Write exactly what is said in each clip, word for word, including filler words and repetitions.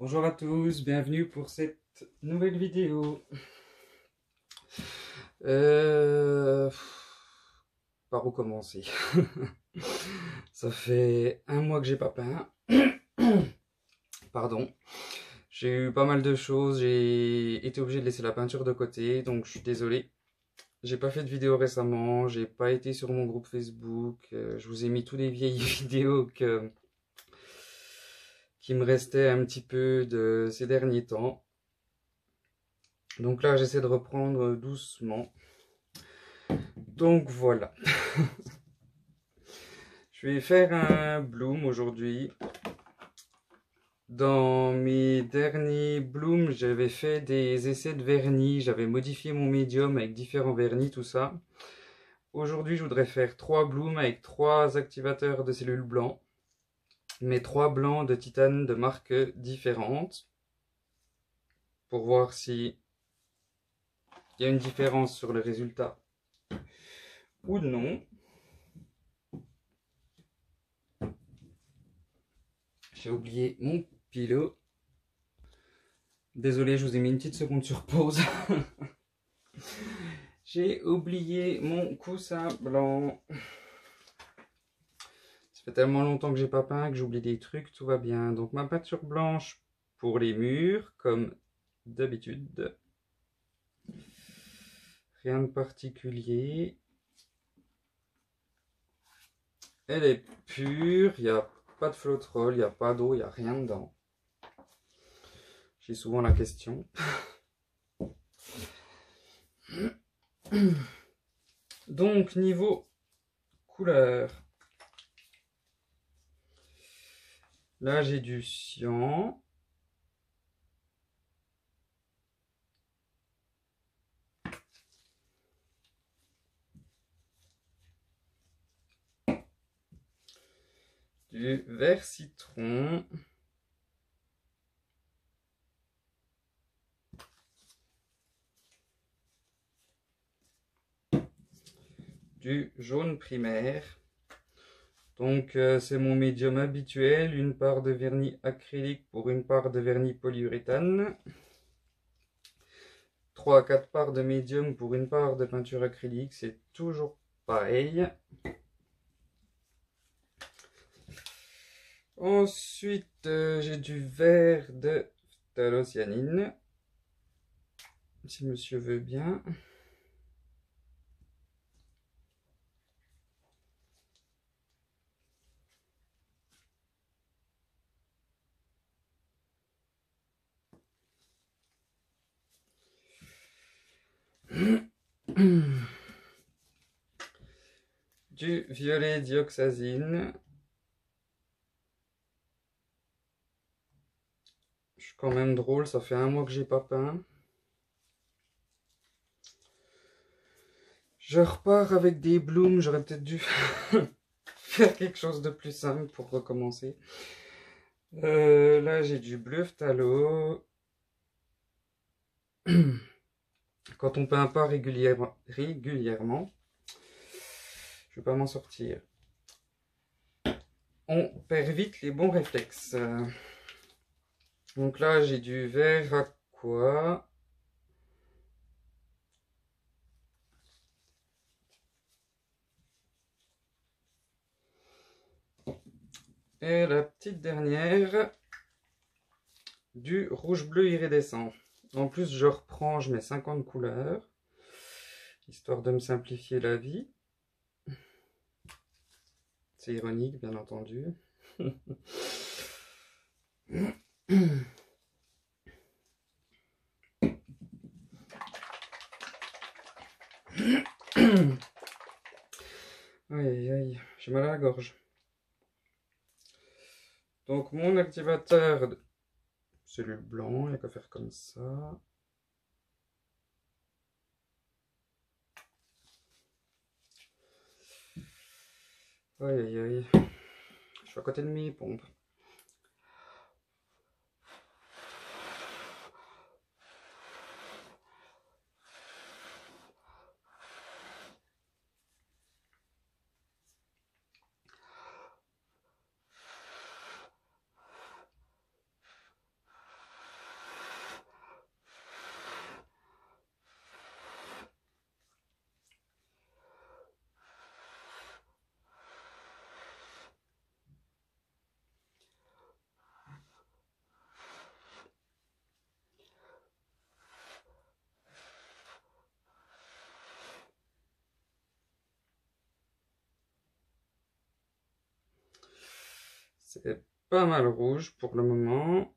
Bonjour à tous, bienvenue pour cette nouvelle vidéo. Euh... Par où commencer? Ça fait un mois que j'ai pas peint. Pardon. J'ai eu pas mal de choses, j'ai été obligé de laisser la peinture de côté, donc je suis désolé. J'ai pas fait de vidéo récemment, j'ai pas été sur mon groupe Facebook, euh, je vous ai mis tous les vieilles vidéos que... qui me restaient un petit peu de ces derniers temps. Donc là, j'essaie de reprendre doucement. Donc voilà. Je vais faire un bloom aujourd'hui. Dans mes derniers blooms, j'avais fait des essais de vernis. J'avais modifié mon médium avec différents vernis, tout ça. Aujourd'hui, je voudrais faire trois blooms avec trois activateurs de cellules blancs. Mais trois blancs de titane de marques différentes. Pour voir si il y a une différence sur le résultat ou non. J'ai oublié mon pilote. Désolé, je vous ai mis une petite seconde sur pause. J'ai oublié mon coussin blanc. Ça fait tellement longtemps que j'ai pas peint que j'oublie des trucs, tout va bien. Donc ma peinture blanche pour les murs, comme d'habitude. Rien de particulier. Elle est pure, il n'y a pas de flotrol, il n'y a pas d'eau, il n'y a rien dedans. J'ai souvent la question. Donc niveau couleur. Là j'ai du cyan. Du vert citron. Du jaune primaire. Donc euh, c'est mon médium habituel, une part de vernis acrylique pour une part de vernis polyuréthane. trois à quatre parts de médium pour une part de peinture acrylique, c'est toujours pareil. Ensuite, euh, j'ai du vert de phthalocyanine, si monsieur veut bien. Du violet dioxazine. Je suis quand même drôle, ça fait un mois que j'ai pas peint. Je repars avec des blooms, j'aurais peut-être dû faire quelque chose de plus simple pour recommencer. Euh, là j'ai du bleu phthalo. Quand on peint pas régulièrement, régulièrement je vais pas m'en sortir. On perd vite les bons réflexes. Donc là j'ai du vert aqua. Et la petite dernière, du rouge bleu iridescent. En plus, je reprends, je mets cinquante couleurs, histoire de me simplifier la vie. C'est ironique, bien entendu. Aïe, aïe, j'ai mal à la gorge. Donc mon activateur de cellules blanc, il n'y a qu'à faire comme ça. Aïe, aïe, aïe. Je suis à côté de mes pompes. C'est pas mal rouge pour le moment.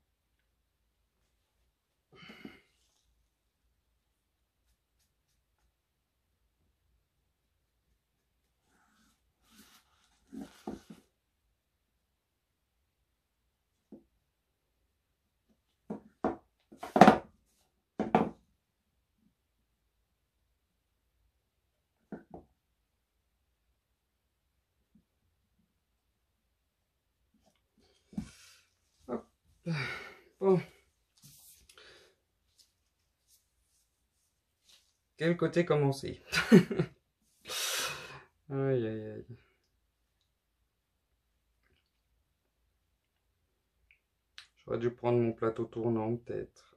Hop. Bon. Quel côté commencer? Aïe aïe aïe. J'aurais dû prendre mon plateau tournant peut-être.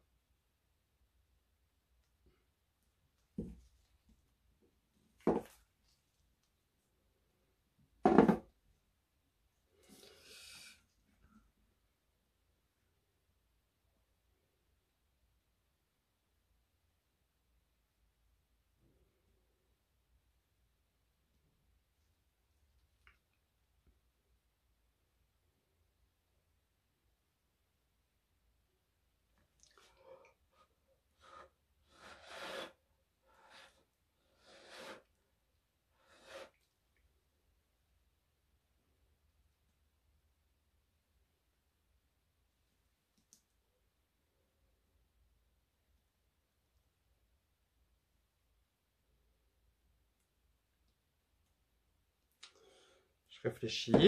Je réfléchis.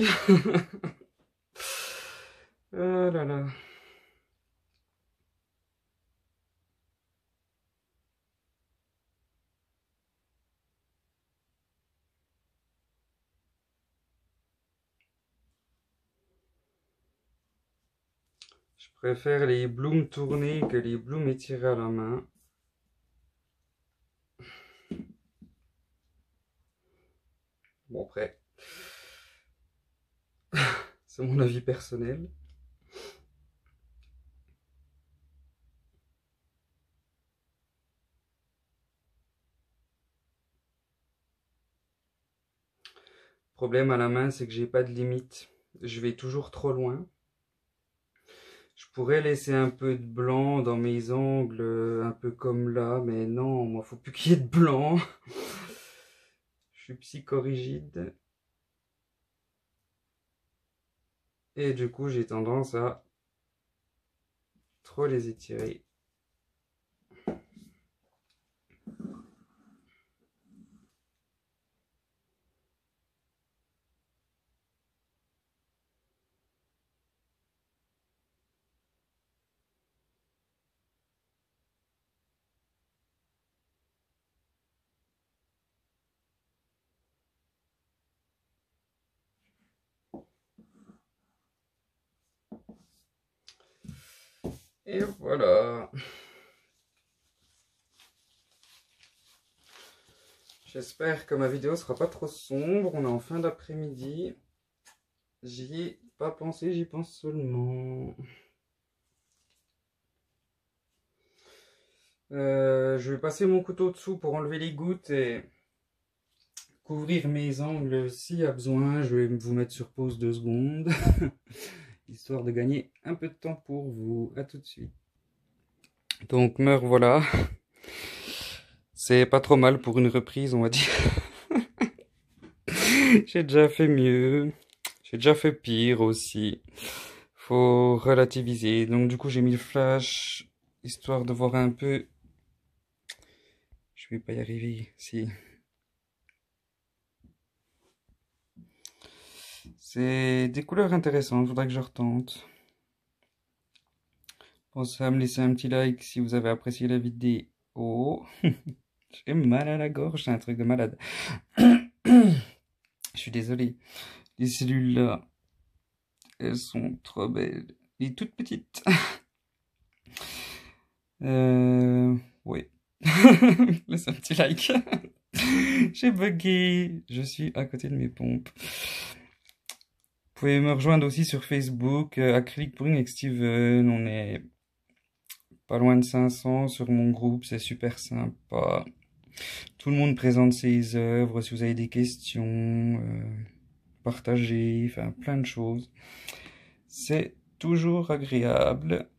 Oh là là. Je préfère les blooms tournés que les blooms étirés à la main. Bon, après, c'est mon avis personnel. Le problème à la main, c'est que j'ai pas de limite. Je vais toujours trop loin. Je pourrais laisser un peu de blanc dans mes angles, un peu comme là, mais non, moi, faut plus qu'il y ait de blanc. Je suis psychorigide. Et du coup, j'ai tendance à trop les étirer. Et voilà. J'espère que ma vidéo sera pas trop sombre. On est en fin d'après-midi. J'y ai pas pensé, j'y pense seulement. Euh, je vais passer mon couteau dessous pour enlever les gouttes et couvrir mes angles s'il y a besoin. Je vais vous mettre sur pause deux secondes. Histoire de gagner un peu de temps pour vous. À tout de suite. Donc me revoilà. C'est pas trop mal pour une reprise, on va dire. J'ai déjà fait mieux. J'ai déjà fait pire aussi. Faut relativiser. Donc du coup j'ai mis le flash, histoire de voir un peu. Je vais pas y arriver, si. C'est des couleurs intéressantes, faudrait que je retente. Pensez à me laisser un petit like si vous avez apprécié la vidéo. J'ai mal à la gorge, c'est un truc de malade. Je suis désolé. Les cellules là, elles sont trop belles. Et toutes petites. Euh... Oui. Laisse un petit like. J'ai bugué. Je suis à côté de mes pompes. Vous pouvez me rejoindre aussi sur Facebook, euh, Acrylic Pouring avec Steven. On est pas loin de cinq cents sur mon groupe, c'est super sympa. Tout le monde présente ses œuvres, si vous avez des questions, euh, partagez, enfin plein de choses. C'est toujours agréable.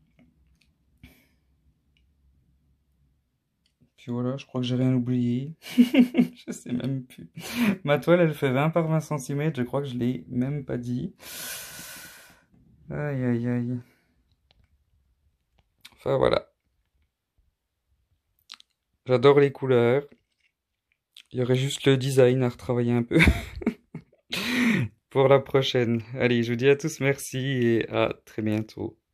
Puis voilà, je crois que j'ai rien oublié. Je sais même plus. Ma toile, elle fait vingt par vingt centimètres. Je crois que je l'ai même pas dit. Aïe, aïe, aïe. Enfin, voilà. J'adore les couleurs. Il y aurait juste le design à retravailler un peu. Pour la prochaine. Allez, je vous dis à tous merci et à très bientôt.